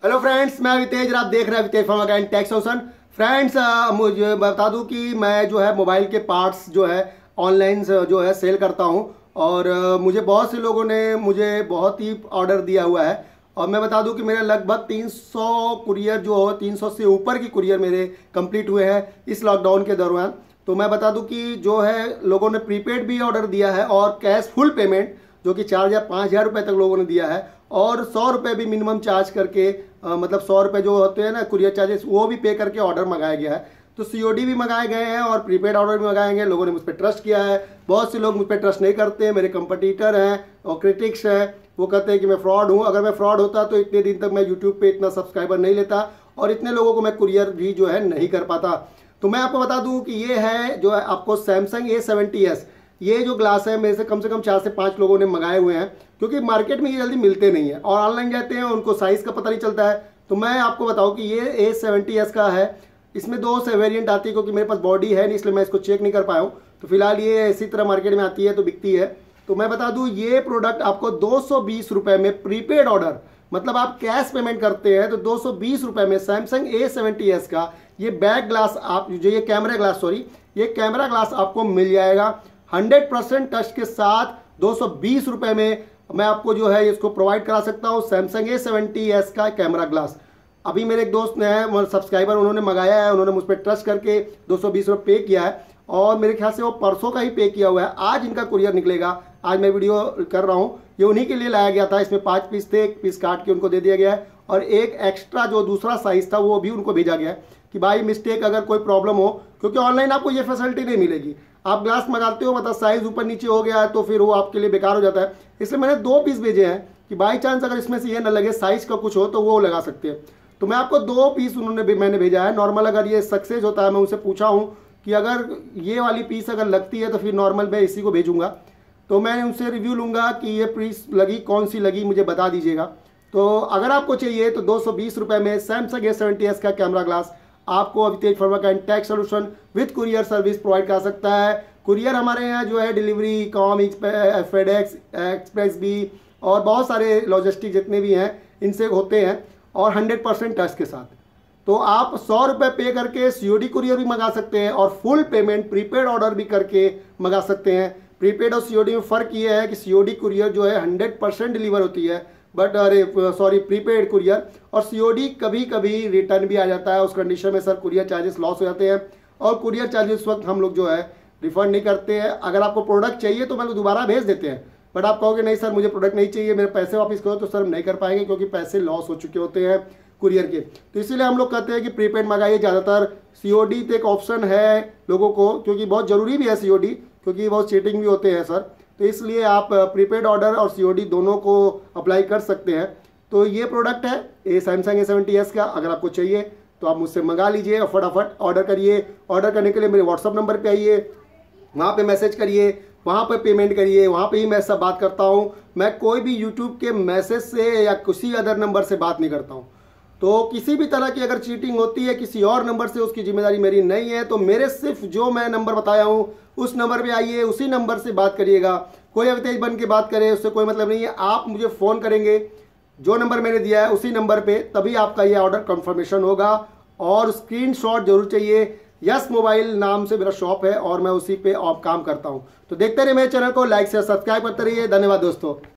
Hello friends, मैं वितेज, आप देख रहे हैं वितेज pharma and tech solution. Friends, मुझे बता दूं कि मैं जो है मोबाइल के पार्ट्स जो है ऑनलाइन जो है सेल करता हूं। और मुझे बहुत से लोगों ने मुझे बहुत ही ऑर्डर दिया हुआ है। और मैं बता दूं कि मेरे लगभग 300 कुरियर जो हो 300 से ऊपर की कुरियर मेरे कंप्लीट हुए हैं इस लॉकडाउन के दौरान। तो मैं बता दूं कि जो है लोगों ने प्रीपेड भी ऑर्डर दिया है और कैश फुल पेमेंट जो कि 4,000-5,000 रुपये तक लोगों ने दिया है। और 100 रुपये भी मिनिमम चार्ज करके मतलब 100 रुपये जो होते हैं ना कुरियर चार्जेस, वो भी पे करके ऑर्डर मंगाया गया है। तो सीओडी भी मंगाए गए हैं और प्रीपेड ऑर्डर भी मंगाए गए। लोगों ने मुझ पर ट्रस्ट किया है। बहुत से लोग मुझ पर ट्रस्ट नहीं करते हैं, मेरे कंपटीटर हैं और क्रिटिक्स हैं, वो कहते हैं कि मैं फ्रॉड हूँ। अगर मैं फ्रॉड होता तो इतने दिन तक मैं यूट्यूब पे इतना सब्सक्राइबर नहीं लेता और इतने लोगों को मैं कुरियर भी जो है नहीं कर पाता। तो मैं आपको बता दूं कि ये है जो है आपको सैमसंग A70s, ये जो ग्लास है मेरे से कम 4 से 5 लोगों ने मंगाए हुए हैं, क्योंकि मार्केट में ये जल्दी मिलते नहीं है और ऑनलाइन जाते हैं उनको साइज़ का पता नहीं चलता है। तो मैं आपको बताऊं कि ये A70s का है। इसमें 2 से वेरिएंट आती है, क्योंकि मेरे पास बॉडी है नहीं इसलिए मैं इसको चेक नहीं कर पाया हूँ। तो फिलहाल ये इसी तरह मार्केट में आती है तो बिकती है। तो मैं बता दूं ये प्रोडक्ट आपको 220 रुपये में प्रीपेड ऑर्डर, मतलब आप कैश पेमेंट करते हैं तो 220 रुपये में सैमसंग A70s का ये बैक ग्लास आप जो ये कैमरा ग्लास ये कैमरा ग्लास आपको मिल जाएगा 100% टच के साथ 220 रुपये में। मैं आपको जो है इसको प्रोवाइड करा सकता हूँ सैमसंग A70s का कैमरा ग्लास। अभी मेरे एक दोस्त ने है सब्सक्राइबर, उन्होंने मंगाया है, उन्होंने मुझ पर ट्रस्ट करके 220 रुपये पे किया है और मेरे ख्याल से वो परसों का ही पे किया हुआ है। आज इनका कुरियर निकलेगा। आज मैं वीडियो कर रहा हूँ, ये उन्हीं के लिए लाया गया था। इसमें 5 पीस थे, 1 पीस काट के उनको दे दिया गया है और एक एक्स्ट्रा जो दूसरा साइज था वो भी उनको भेजा गया है कि भाई मिस्टेक अगर कोई प्रॉब्लम हो, क्योंकि ऑनलाइन आपको ये फैसिलिटी नहीं मिलेगी। आप ग्लास मंगाते हो मतलब साइज ऊपर नीचे हो गया है तो फिर वो आपके लिए बेकार हो जाता है। इसलिए मैंने 2 पीस भेजे हैं कि बाई चांस अगर इसमें से ये ना लगे साइज का कुछ हो तो वो लगा सकते हैं। तो मैं आपको 2 पीस मैंने भेजा है। नॉर्मल अगर ये सक्सेस होता है, मैं उनसे पूछा हूँ कि अगर ये वाली पीस अगर लगती है तो फिर नॉर्मल मैं इसी को भेजूंगा। तो मैं उनसे रिव्यू लूँगा कि ये पीस लगी, कौन सी लगी, मुझे बता दीजिएगा। तो अगर आपको चाहिए तो 220 रुपये में सैमसंग A70s का कैमरा ग्लास आपको वितेज pharma and tech solution with courier service provide कर सकता है। कुरियर हमारे यहाँ जो है डिलीवरी, कॉम, फेडेक्स, एक्सप्रेस भी और बहुत सारे लॉजिस्टिक जितने भी हैं इनसे होते हैं और 100% टच के साथ। तो आप 100 रुपये पे करके सीओडी कुरियर भी मंगा सकते हैं और फुल पेमेंट प्रीपेड ऑर्डर भी करके मंगा सकते हैं। प्रीपेड और सीओडी में फ़र्क ये है कि सीओडी कुरियर जो है 100% डिलीवर होती है, बट प्रीपेड कुरियर और सीओडी कभी कभी रिटर्न भी आ जाता है। उस कंडीशन में सर कुरियर चार्जेस लॉस हो जाते हैं और कुरियर चार्जेस वक्त हम लोग जो है रिफंड नहीं करते हैं। अगर आपको प्रोडक्ट चाहिए तो मतलब दोबारा भेज देते हैं, बट आप कहोगे नहीं सर मुझे प्रोडक्ट नहीं चाहिए, मेरे पैसे वापस करो, तो सर हम नहीं कर पाएंगे क्योंकि पैसे लॉस हो चुके होते हैं कुरियर के। तो इसीलिए हम लोग कहते हैं कि प्रीपेड मंगाइए। ज़्यादातर सीओडी तो एक ऑप्शन है लोगों को, क्योंकि बहुत ज़रूरी भी है सीओडी, क्योंकि बहुत चीटिंग भी होते हैं सर। तो इसलिए आप प्रीपेड ऑर्डर और सीओडी दोनों को अप्लाई कर सकते हैं। तो ये प्रोडक्ट है ये सैमसंग A70s का। अगर आपको चाहिए तो आप मुझसे मंगा लीजिए और फटाफट ऑर्डर करिए। ऑर्डर करने के लिए मेरे व्हाट्सअप नंबर पे आइए, वहाँ पे मैसेज करिए, वहाँ पे पेमेंट करिए, वहाँ पे ही मैं सब बात करता हूँ। मैं कोई भी यूट्यूब के मैसेज से या किसी अदर नंबर से बात नहीं करता हूँ। तो किसी भी तरह की अगर चीटिंग होती है किसी और नंबर से, उसकी जिम्मेदारी मेरी नहीं है। तो मेरे सिर्फ जो मैं नंबर बताया हूँ उस नंबर पे आइए, उसी नंबर से बात करिएगा। कोई अवितेज बन के बात करे उससे कोई मतलब नहीं है। आप मुझे फ़ोन करेंगे जो नंबर मैंने दिया है उसी नंबर पे, तभी आपका ये ऑर्डर कंफर्मेशन होगा। और स्क्रीनशॉट जरूर चाहिए। यस मोबाइल नाम से मेरा शॉप है और मैं उसी पे काम करता हूँ। तो देखते रहिए मेरे चैनल को, लाइक से सब्सक्राइब करते रहिए। धन्यवाद दोस्तों।